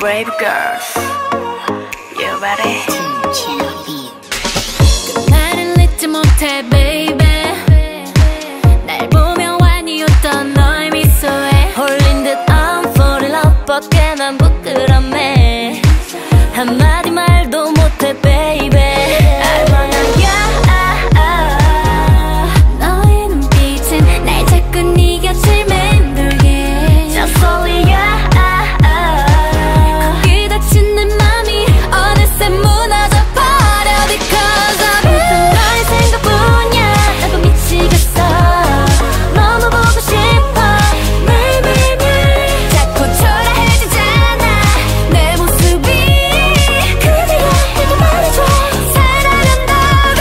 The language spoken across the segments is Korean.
brave girls. You ready? 나를 잊지 못해 baby. 날 보며 완이었던 너의 미소에 홀린 듯 I'm falling in love 밖에 난 부끄러움에 한마디 말도 못해 baby. 너의 눈빛은 날 자꾸 네 곁을 맴돌게 Just only you. 거기 닫힌 내 맘이 어느새 무너져 버려 Because of you. 너의 생각뿐이야. 나도 미치겠어. 너무 보고 싶어 매일매일. 자꾸 초라해지잖아 내 모습이. 그대가 내게 말해줘 사랑한다고.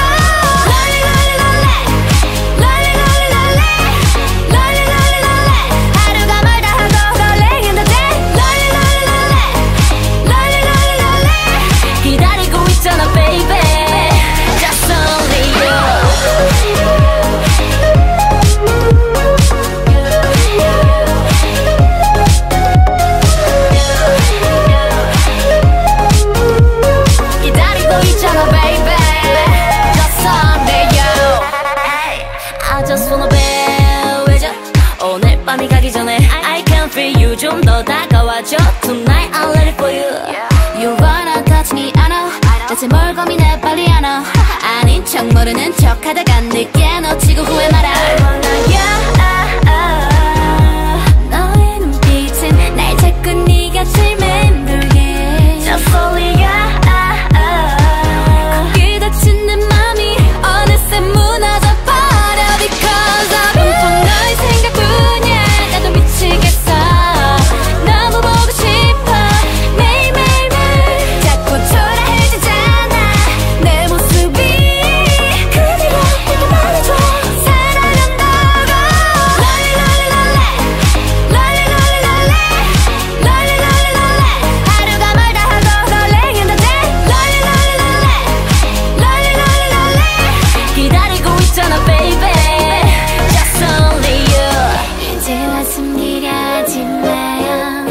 하루가 멀다 하고 rolling in the day. 기다리고 있잖아 baby. Just only you. 기다리고 있잖아 baby. Just only you. I just wanna be with you. 오늘 밤이 가기 전에 I can feel you. 좀 더 다가와줘 Tonight I'm ready for you. You wanna touch me I know. 대체 뭘 고민해 빨리 안 와. 아닌 척 모르는 척 하다가 늦게 놓치고 후회 마라. 너의 눈빛은 날 자꾸 네 곁을 맴돌게 Just only you. 거기 닫힌 내 맘이 어느새 무너져 버려 Because of you. 온통 너의 생각뿐이야. 나도 미치겠어. 너무 보고 싶어 매일매일. 자꾸 초라해지잖아 내 모습이. 그대가 내게 말해줘 사랑한다고. 하루가 멀다 하고 rolling in the day. 기다리고 있잖아 baby. Just only you. 이제와 숨기려 하지 마요.